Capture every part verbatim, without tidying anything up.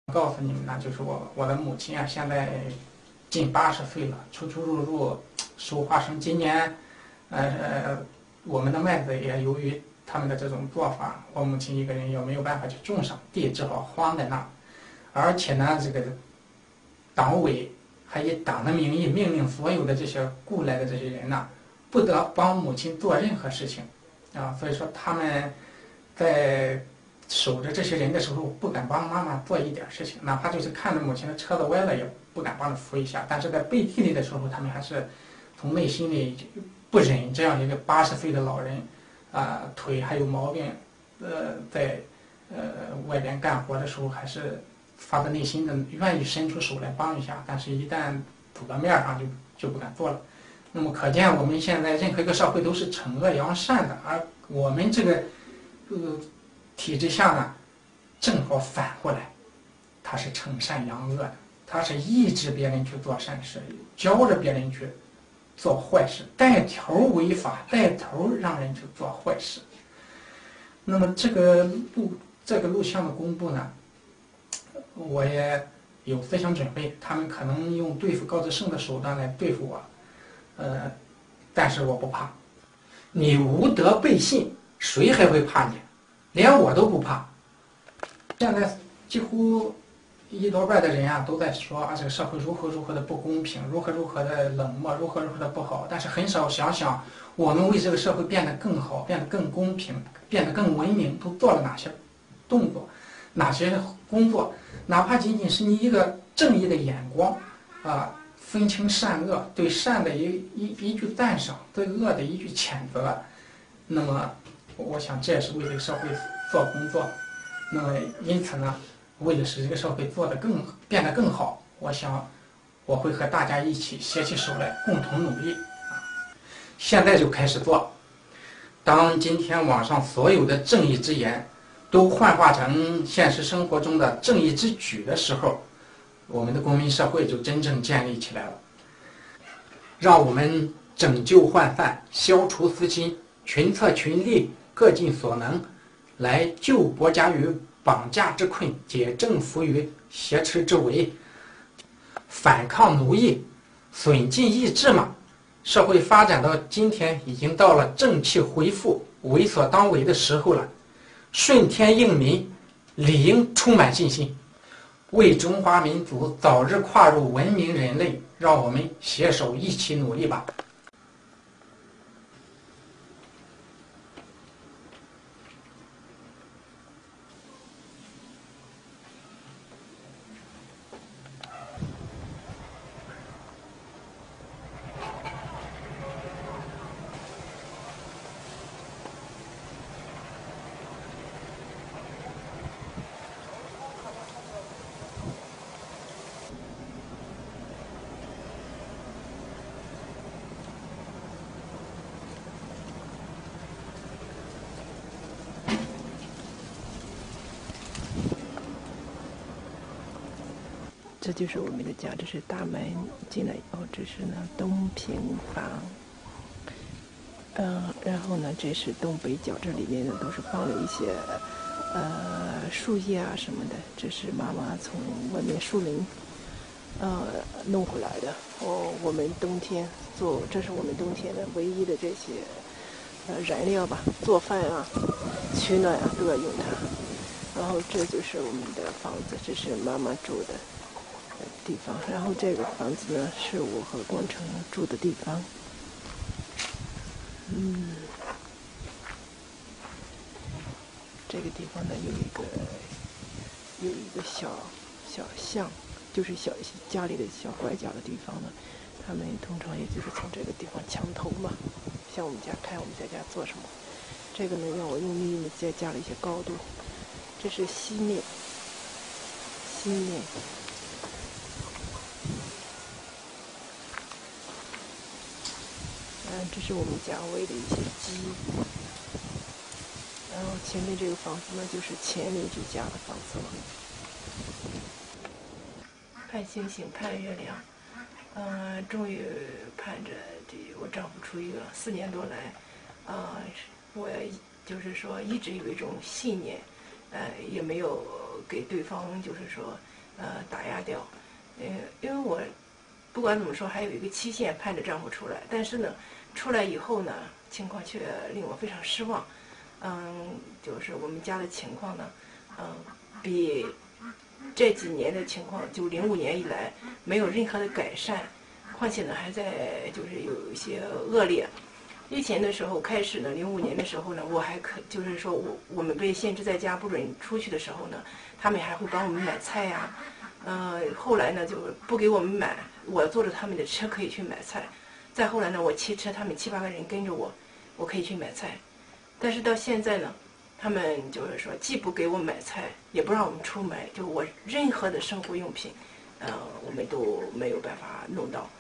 告诉你们呢，就是我我的母亲啊，现在近八十岁了，出出入入收花生。今年，呃，我们的麦子也由于他们的这种做法，我母亲一个人也没有办法去种上，地只好荒在那。而且呢，这个党委还以党的名义命令所有的这些雇来的这些人呢，不得帮母亲做任何事情，啊，所以说他们在守着这些人的时候，不敢帮妈妈做一点事情，哪怕就是看着母亲的车子歪了，也不敢帮着扶一下。但是在背地里的时候，他们还是从内心里不忍这样一个八十岁的老人，啊、呃，腿还有毛病，呃，在呃外边干活的时候，还是发自内心的愿意伸出手来帮一下。但是，一旦走到面上就，就就不敢做了。那么，可见我们现在任何一个社会都是惩恶扬善的，而我们这个，呃。体制下呢，正好反过来，它是惩善扬恶的，它是抑制别人去做善事，教着别人去做坏事，带头违法，带头让人去做坏事。那么这个录这个录像的公布呢，我也有思想准备，他们可能用对付高志胜的手段来对付我，呃，但是我不怕，你无德背信，谁还会怕你？连我都不怕。现在几乎一多半的人啊都在说啊，这个社会如何如何的不公平，如何如何的冷漠，如何如何的不好。但是很少想想我们为这个社会变得更好，变得更公平，变得更文明，都做了哪些动作，哪些工作。哪怕仅仅是你一个正义的眼光啊，分清善恶，对善的一一一句赞赏，对恶的一句谴责，那么。我想这也是为这个社会做工作，那么因此呢，为了使这个社会做得更变得更好，我想我会和大家一起携起手来，共同努力啊！现在就开始做。当今天网上所有的正义之言都幻化成现实生活中的正义之举的时候，我们的公民社会就真正建立起来了。让我们拯救患犯，消除私心，群策群力。各尽所能，来救国家于绑架之困，解政府于挟持之围，反抗奴役，损尽意志嘛。社会发展到今天，已经到了正气回复、为所当为的时候了。顺天应民，理应充满信心，为中华民族早日跨入文明人类，让我们携手一起努力吧。 这就是我们的家，这是大门进来以后，这是呢东平房，嗯、呃，然后呢这是东北角，这里面呢都是放了一些呃树叶啊什么的，这是妈妈从外面树林呃弄回来的。哦，我们冬天做，这是我们冬天的唯一的这些呃燃料吧，做饭啊、取暖啊都要用它。然后这就是我们的房子，这是妈妈住的地方，然后这个房子呢是我和光成住的地方。嗯，这个地方呢有一个有一个小小巷，就是小家里的小拐角的地方呢，他们通常也就是从这个地方墙头嘛，像我们家看我们在家做什么。这个呢让我用秘密再加了一些高度，这是西面，西面。嗯，这是我们家喂的一些鸡。然后前面这个房子呢，就是前邻居家的房子了。盼星星，盼月亮，嗯、呃，终于盼着这我丈夫出狱了。四年多来，啊、呃，我就是说一直有一种信念，呃，也没有给对方就是说呃打压掉。呃，因为我不管怎么说，还有一个期限盼着丈夫出来，但是呢，出来以后呢，情况却令我非常失望。嗯，就是我们家的情况呢，嗯，比这几年的情况，就零五年以来没有任何的改善，况且呢还在就是有一些恶劣。以前的时候开始呢，零五年的时候呢，我还可就是说我我们被限制在家不准出去的时候呢，他们还会帮我们买菜呀、啊，呃，后来呢就不给我们买，我坐着他们的车可以去买菜。再后来呢，我骑车，他们七八个人跟着我，我可以去买菜。但是到现在呢，他们就是说既不给我买菜，也不让我们出门，就我任何的生活用品，呃，我们都没有办法弄到。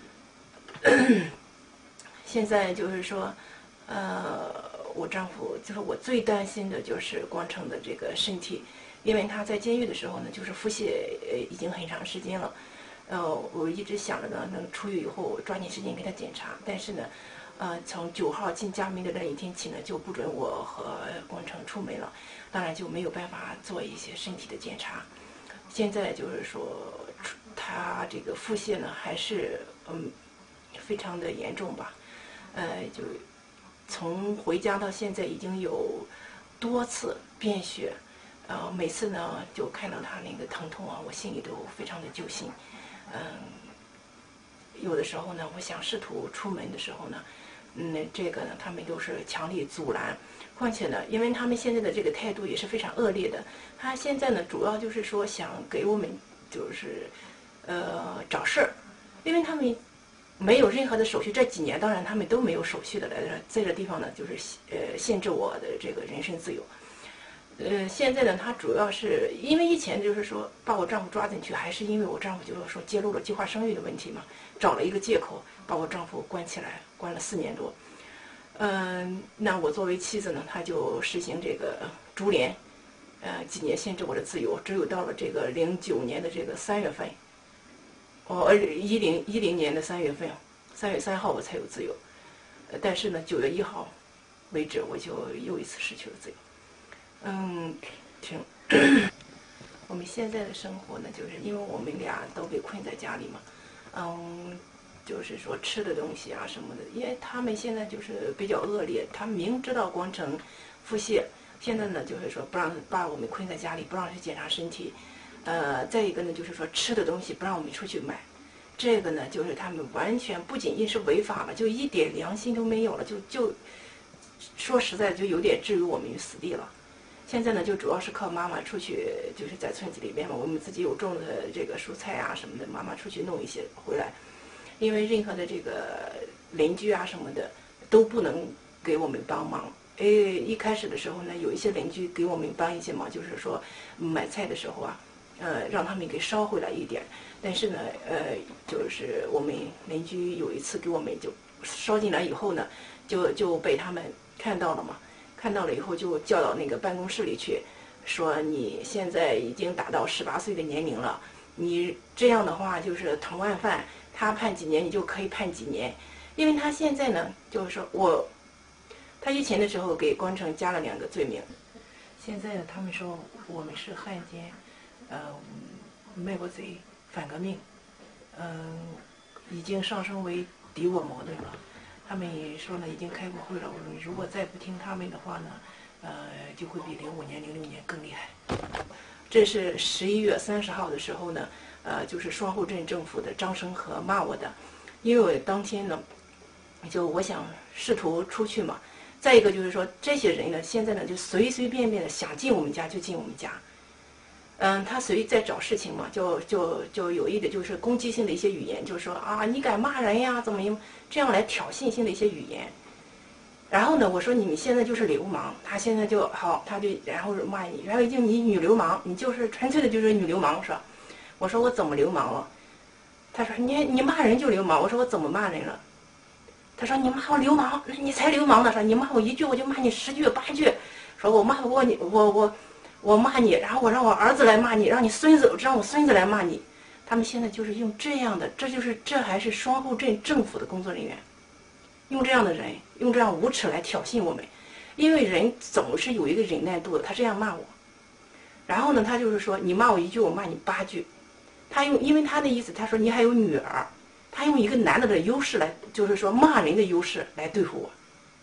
现在就是说，呃，我丈夫就是我最担心的就是光成的这个身体，因为他在监狱的时候呢，就是腹泻呃已经很长时间了，呃，我一直想着呢，能出狱以后抓紧时间给他检查，但是呢，呃，从九号进家门的那一天起呢，就不准我和光成出门了，当然就没有办法做一些身体的检查。现在就是说，他这个腹泻呢，还是嗯非常的严重吧。呃，就从回家到现在已经有多次便血，呃，每次呢就看到他那个疼痛啊，我心里都非常的揪心。嗯，有的时候呢，我想试图出门的时候呢，嗯，这个呢他们都是强力阻拦。况且呢，因为他们现在的这个态度也是非常恶劣的，他现在呢主要就是说想给我们就是呃找事儿，因为他们没有任何的手续，这几年当然他们都没有手续的来在这地方呢，就是呃限制我的这个人身自由。呃，现在呢，他主要是因为以前就是说把我丈夫抓进去，还是因为我丈夫就是说揭露了计划生育的问题嘛，找了一个借口把我丈夫关起来，关了四年多。嗯、呃，那我作为妻子呢，他就实行这个株连，呃，几年限制我的自由，只有到了这个零九年的这个三月份。哦，一零一零年的三月份，三月三号我才有自由，呃，但是呢，九月一号为止，我就又一次失去了自由。嗯，挺。我们现在的生活呢，就是因为我们俩都被困在家里嘛，嗯，就是说吃的东西啊什么的，因为他们现在就是比较恶劣，他们明知道光成腹泻，现在呢就是说不让把我们困在家里，不让去检查身体。呃，再一个呢，就是说吃的东西不让我们出去买，这个呢，就是他们完全不仅仅是违法了，就一点良心都没有了，就就说实在就有点置于我们于死地了。现在呢，就主要是靠妈妈出去，就是在村子里面嘛，我们自己有种的这个蔬菜啊什么的，妈妈出去弄一些回来，因为任何的这个邻居啊什么的都不能给我们帮忙。哎，一开始的时候呢，有一些邻居给我们帮一些忙，就是说买菜的时候啊。呃，让他们给捎回来一点，但是呢，呃，就是我们邻居有一次给我们就捎进来以后呢，就就被他们看到了嘛，看到了以后就叫到那个办公室里去，说你现在已经达到十八岁的年龄了，你这样的话就是同案犯，他判几年你就可以判几年，因为他现在呢就是说我，他以前的时候给光成加了两个罪名，现在呢他们说我们是汉奸。呃，卖国贼、反革命，嗯、呃，已经上升为敌我矛盾了。他们也说呢，已经开过会了。我说，如果再不听他们的话呢，呃，就会比零五年、零六年更厉害。这是十一月三十号的时候呢，呃，就是双后镇政府的张生和骂我的，因为我当天呢，就我想试图出去嘛。再一个就是说，这些人呢，现在呢就随随便便的想进我们家就进我们家。嗯，他随意在找事情嘛，就就就有意的就是攻击性的一些语言，就是说啊，你敢骂人呀，怎么样这样来挑衅性的一些语言。然后呢，我说你们现在就是流氓，他现在就好，他就然后骂你，然后就你女流氓，你就是纯粹的就是女流氓，是吧？我说我怎么流氓了？他说你你骂人就流氓。我说我怎么骂人了？他说你骂我流氓，那你才流氓呢。说你骂我一句我就骂你十句八句，说我骂我你我我。我骂你，然后我让我儿子来骂你，让你孙子让我孙子来骂你，他们现在就是用这样的，这就是这还是双后镇政府的工作人员，用这样的人，用这样无耻来挑衅我们，因为人总是有一个忍耐度的，他这样骂我， 然后呢，他就是说你骂我一句，我骂你八句。他用，因为他的意思，他说你还有女儿，他用一个男的的优势来，就是说骂人的优势来对付我。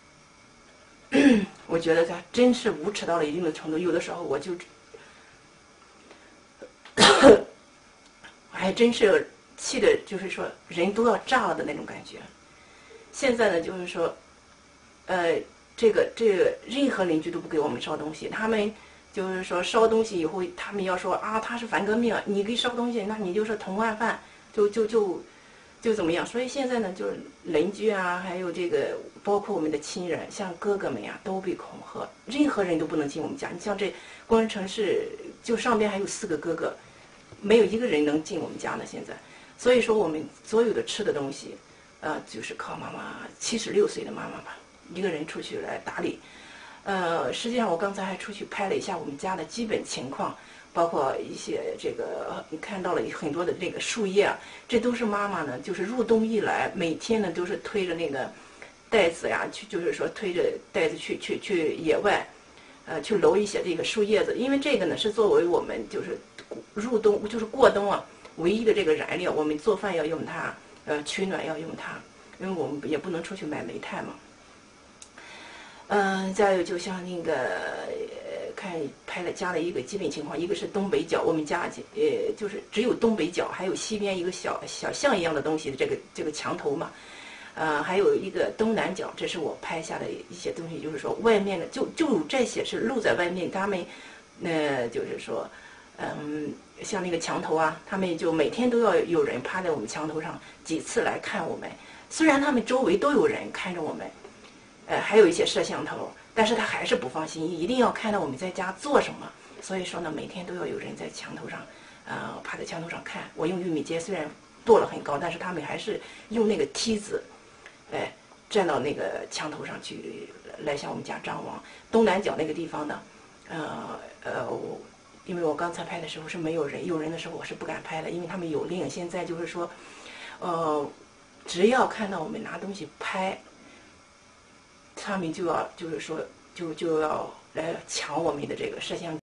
我觉得他真是无耻到了一定的程度，有的时候我就，还真是气的，就是说人都要炸了的那种感觉。现在呢，就是说，呃，这个这个任何邻居都不给我们烧东西，他们就是说烧东西以后，他们要说啊他是反革命，你给烧东西，那你就是同案犯，就就就就怎么样？所以现在呢，就是邻居啊，还有这个包括我们的亲人，像哥哥们呀、啊，都被恐吓，任何人都不能进我们家。你像这光仁城市，就上边还有四个哥哥，没有一个人能进我们家呢。现在，所以说我们所有的吃的东西，呃，就是靠妈妈七十六岁的妈妈吧，一个人出去来打理。呃，实际上我刚才还出去拍了一下我们家的基本情况，包括一些这个你看到了很多的这个树叶啊，这都是妈妈呢，就是入冬以来每天呢都是推着那个袋子呀，去就是说推着袋子去去去野外，呃，去搂一些这个树叶子，因为这个呢是作为我们就是入冬就是过冬啊唯一的这个燃料，我们做饭要用它，呃，取暖要用它，因为我们也不能出去买煤炭嘛。嗯，再有就像那个呃，看拍了加了一个基本情况，一个是东北角，我们家呃就是只有东北角，还有西边一个小小巷一样的东西的这个这个墙头嘛，呃，还有一个东南角，这是我拍下的一些东西，就是说外面的就就这些是露在外面，他们呃就是说嗯像那个墙头啊，他们就每天都要有人趴在我们墙头上几次来看我们，虽然他们周围都有人看着我们。呃，还有一些摄像头，但是他还是不放心，一定要看到我们在家做什么。所以说呢，每天都要有人在墙头上，呃，趴在墙头上看。我用玉米秸虽然垛了很高，但是他们还是用那个梯子，哎，站到那个墙头上去来向我们家张望。东南角那个地方呢，呃呃，我因为我刚才拍的时候是没有人，有人的时候我是不敢拍的，因为他们有令。现在就是说，呃，只要看到我们拿东西拍。他们就要就是说就就要来抢我们的这个摄像。